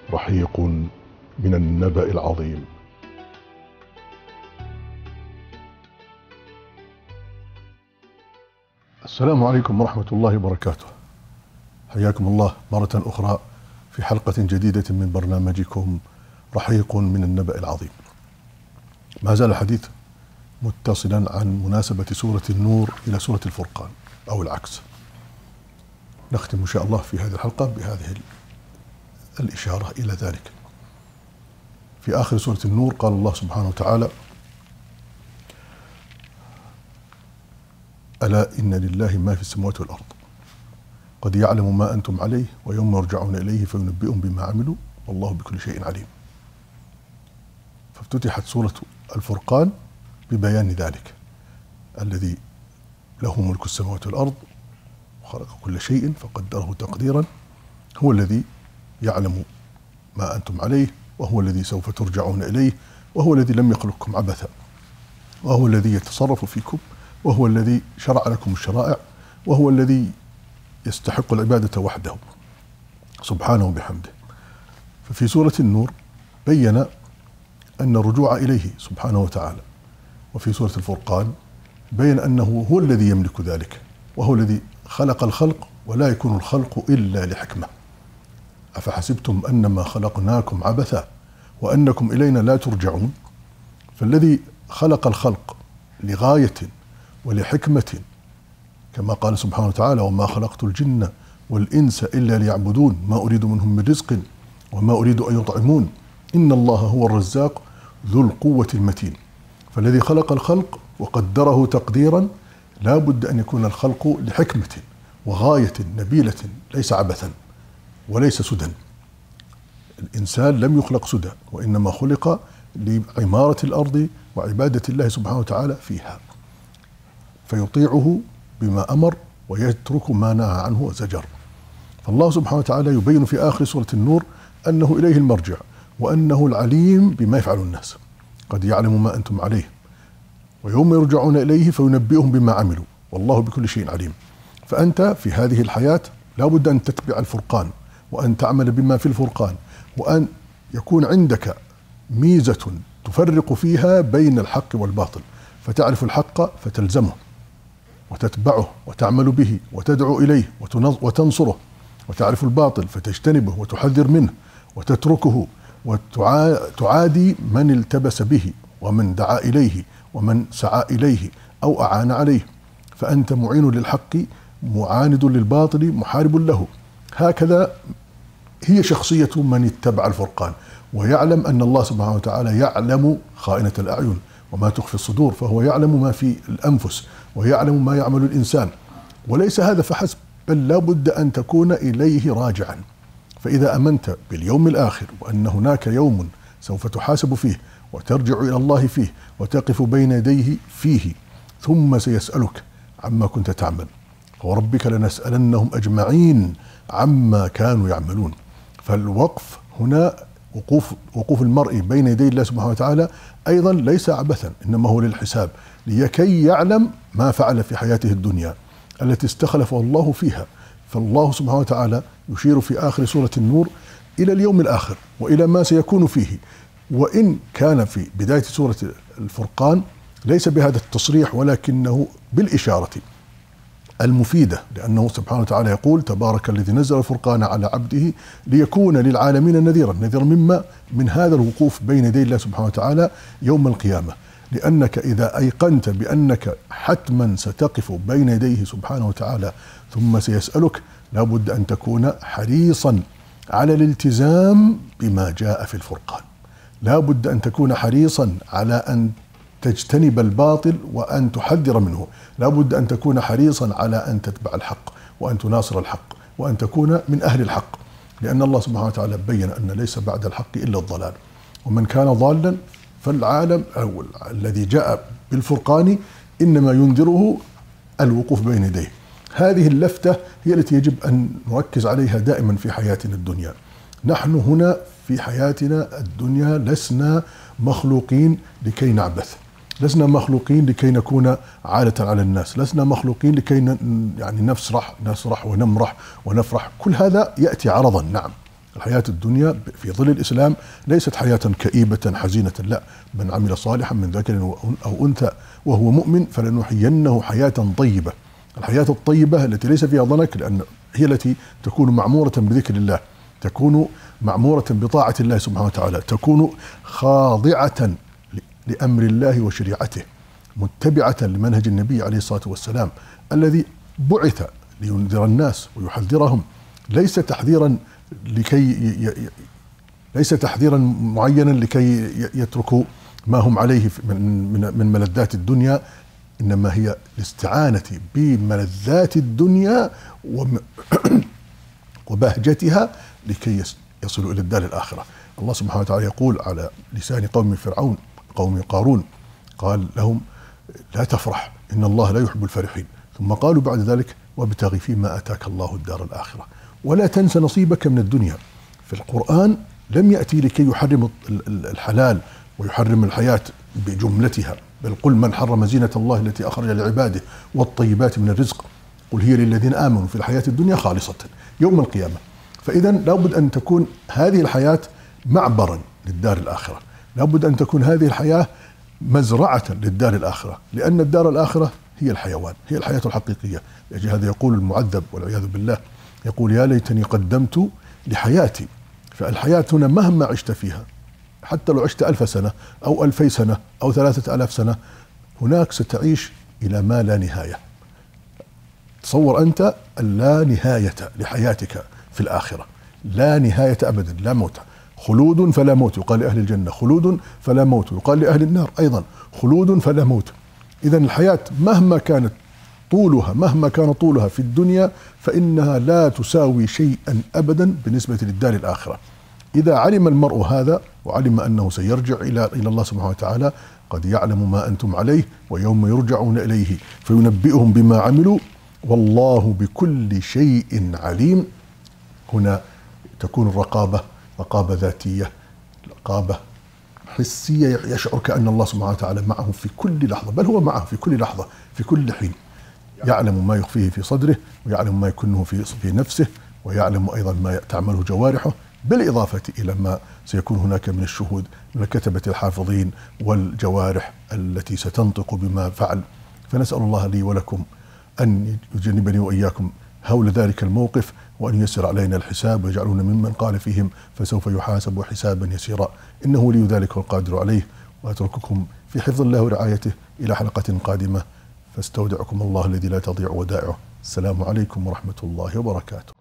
رحيق من النبأ العظيم. السلام عليكم ورحمة الله وبركاته. حياكم الله مرة أخرى في حلقة جديدة من برنامجكم رحيق من النبأ العظيم. ما زال الحديث متصلا عن مناسبة سورة النور إلى سورة الفرقان أو العكس. نختم إن شاء الله في هذه الحلقة بهذه الإشارة إلى ذلك. في آخر سورة النور قال الله سبحانه وتعالى: ألا إن لله ما في السماوات والأرض قد يعلم ما أنتم عليه ويوم يرجعون إليه فينبئهم بما عملوا والله بكل شيء عليم. فافتتحت سورة الفرقان ببيان ذلك، الذي له ملك السماوات والأرض وخلق كل شيء فقدره تقديرا، هو الذي يعلم ما أنتم عليه، وهو الذي سوف ترجعون إليه، وهو الذي لم يخلقكم عبثا، وهو الذي يتصرف فيكم، وهو الذي شرع لكم الشرائع، وهو الذي يستحق العبادة وحده سبحانه وبحمده. ففي سورة النور بين أن الرجوع إليه سبحانه وتعالى، وفي سورة الفرقان بين أنه هو الذي يملك ذلك، وهو الذي خلق الخلق ولا يكون الخلق إلا لحكمة. أفحسبتم أنما خلقناكم عبثا وأنكم إلينا لا ترجعون. فالذي خلق الخلق لغاية ولحكمة، كما قال سبحانه وتعالى: وما خلقت الجن والإنس إلا ليعبدون ما أريد منهم من رزق وما أريد أن يطعمون إن الله هو الرزاق ذو القوة المتين. فالذي خلق الخلق وقدره تقديرا لا بد أن يكون الخلق لحكمة وغاية نبيلة، ليس عبثا وليس سدى. الإنسان لم يخلق سدى، وإنما خلق لعمارة الأرض وعبادة الله سبحانه وتعالى فيها، فيطيعه بما أمر ويترك ما نهى عنه وزجر. فالله سبحانه وتعالى يبين في آخر سورة النور أنه إليه المرجع، وأنه العليم بما يفعل الناس، قد يعلم ما أنتم عليه ويوم يرجعون إليه فينبئهم بما عملوا والله بكل شيء عليم. فأنت في هذه الحياة لا بد أن تتبع الفرقان، وأن تعمل بما في الفرقان، وأن يكون عندك ميزة تفرق فيها بين الحق والباطل، فتعرف الحق فتلزمه وتتبعه وتعمل به وتدعو إليه وتنصره، وتعرف الباطل فتجتنبه وتحذر منه وتتركه وتعادي من التبس به ومن دعا إليه ومن سعى إليه أو أعان عليه. فأنت معين للحق معاند للباطل محارب له. هكذا هي شخصية من اتبع الفرقان، ويعلم أن الله سبحانه وتعالى يعلم خائنة الأعين وما تخفي الصدور، فهو يعلم ما في الأنفس ويعلم ما يعمل الإنسان. وليس هذا فحسب، بل لا بد أن تكون إليه راجعا. فإذا أمنت باليوم الآخر وأن هناك يوم سوف تحاسب فيه وترجع إلى الله فيه وتقف بين يديه فيه، ثم سيسألك عما كنت تعمل، فوربك لنسألنهم أجمعين عما كانوا يعملون. فالوقف هنا وقوف المرء بين يدي الله سبحانه وتعالى أيضا ليس عبثا، إنما هو للحساب، لكي يعلم ما فعل في حياته الدنيا التي استخلفه الله فيها. فالله سبحانه وتعالى يشير في آخر سورة النور إلى اليوم الآخر وإلى ما سيكون فيه، وإن كان في بداية سورة الفرقان ليس بهذا التصريح، ولكنه بالإشارة المفيدة، لأنه سبحانه وتعالى يقول: تبارك الذي نزل الفرقان على عبده ليكون للعالمين نذيرا. نذيرا من هذا الوقوف بين يدي الله سبحانه وتعالى يوم القيامة، لأنك إذا أيقنت بأنك حتما ستقف بين يديه سبحانه وتعالى ثم سيسألك، لا بد أن تكون حريصا على الالتزام بما جاء في الفرقان، لا بد أن تكون حريصا على أن تجتنب الباطل وأن تحذر منه، لا بد أن تكون حريصا على أن تتبع الحق وأن تناصر الحق وأن تكون من أهل الحق، لأن الله سبحانه وتعالى بين أن ليس بعد الحق إلا الضلال، ومن كان ضالا فالعالم أو الذي جاء بالفرقان إنما ينذره الوقوف بين يديه. هذه اللفتة هي التي يجب أن نركز عليها دائما في حياتنا الدنيا. نحن هنا في حياتنا الدنيا لسنا مخلوقين لكي نعبث، لسنا مخلوقين لكي نكون عالة على الناس، لسنا مخلوقين لكي يعني نسرح ونمرح ونفرح. كل هذا يأتي عرضا، نعم، الحياة الدنيا في ظل الإسلام ليست حياة كئيبة حزينة، لا، من عمل صالحا من ذكر أو أنثى وهو مؤمن فلنحيينه حياة طيبة. الحياة الطيبة التي ليس فيها ضنك، لأن هي التي تكون معمورة بذكر الله، تكون معمورة بطاعة الله سبحانه وتعالى، تكون خاضعة لأمر الله وشريعته، متبعة لمنهج النبي عليه الصلاة والسلام الذي بعث لينذر الناس ويحذرهم، ليس تحذيرا معينا لكي يتركوا ما هم عليه من ملذات الدنيا، إنما هي الاستعانة بملذات الدنيا وبهجتها لكي يصلوا إلى الدار الآخرة. الله سبحانه وتعالى يقول على لسان قوم فرعون، قوم قارون، قال لهم: لا تفرح إن الله لا يحب الفرحين. ثم قالوا بعد ذلك: وابتغ فيما آتاك الله الدار الآخرة ولا تنس نصيبك من الدنيا. في القرآن لم يأتي لكي يحرم الحلال ويحرم الحياة بجملتها، بل قل: من حرم زينة الله التي أخرج لعباده والطيبات من الرزق قل هي للذين آمنوا في الحياة الدنيا خالصة يوم القيامة. فإذا لابد أن تكون هذه الحياة معبرا للدار الآخرة، لابد أن تكون هذه الحياة مزرعة للدار الآخرة، لأن الدار الآخرة هي الحيوان، هي الحياة الحقيقية. يجي هذا يقول المعذب والعياذ بالله، يقول: يا ليتني قدمت لحياتي. فالحياة هنا مهما عشت فيها، حتى لو عشت 1000 سنة أو 2000 سنة أو 3000 سنة، هناك ستعيش إلى ما لا نهاية. تصور أنت اللا نهاية لحياتك في الآخرة، لا نهاية أبدا، لا موت، خلود فلا موت يقال لأهل الجنة، خلود فلا موت يقال لأهل النار أيضا خلود فلا موت. إذا الحياة مهما كان طولها في الدنيا فإنها لا تساوي شيئا أبدا بالنسبة للدار الآخرة. إذا علم المرء هذا وعلم أنه سيرجع إلى الله سبحانه وتعالى، قد يعلم ما أنتم عليه ويوم يرجعون إليه فينبئهم بما عملوا والله بكل شيء عليم. هنا تكون الرقابة رقابة ذاتية، رقابة حسية، يشعر كأن الله سبحانه وتعالى معه في كل لحظة، بل هو معه في كل لحظة في كل حين، يعلم ما يخفيه في صدره ويعلم ما يكنه في نفسه، ويعلم أيضا ما تعمله جوارحه، بالإضافة إلى ما سيكون هناك من الشهود من الكتبة الحافظين والجوارح التي ستنطق بما فعل. فنسأل الله لي ولكم أن يجنبني وإياكم هول ذلك الموقف، وأن ييسر علينا الحساب ويجعلنا ممن قال فيهم فسوف يحاسب حسابا يسيرا، إنه ولي ذلك والقادر عليه. وأترككم في حفظ الله ورعايته إلى حلقة قادمة، فاستودعكم الله الذي لا تضيع ودائعه. السلام عليكم ورحمة الله وبركاته.